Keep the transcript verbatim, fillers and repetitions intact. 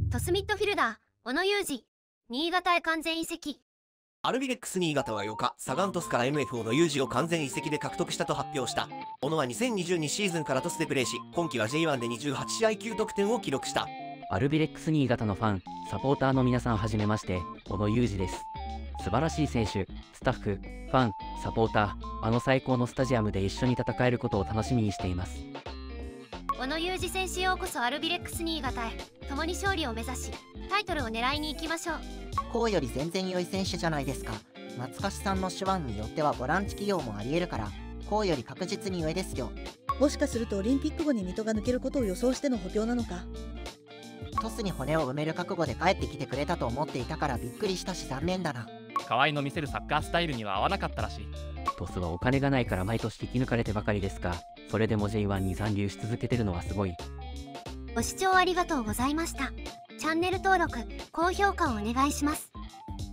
トスミッドフィルダー、小野裕二。新潟へ完全移籍。 アルビレックス新潟はようか、サガン鳥栖から エムエフ 小野裕二を完全移籍で獲得したと発表した。小野はにせんにじゅうにシーズンから鳥栖でプレーし、今季は ジェイワン でにじゅうはちしあいきゅうとくてんを記録した。 アルビレックス新潟のファン、サポーターの皆さんはじめまして、小野裕二です。素晴らしい選手、スタッフ、ファン、サポーター、あの最高のスタジアムで一緒に戦えることを楽しみにしています。 小野裕二選手、ようこそアルビレックス新潟へ。共に勝利を目指し、タイトルを狙いに行きましょう。 こうより全然良い選手じゃないですか。松橋さんの手腕によってはボランチ起用もありえるから、こうより確実に上ですよ。 もしかするとオリンピック後に水戸が抜けることを予想しての補強なのか。 トスに骨を埋める覚悟で帰ってきてくれたと思っていたからびっくりしたし残念だな。 河合の見せるサッカースタイルには合わなかったらしい。 トスはお金がないから毎年引き抜かれてばかりですが、それでも ジェイワン に残留し続けてるのはすごい。 ご視聴ありがとうございました。チャンネル登録、高評価をお願いします。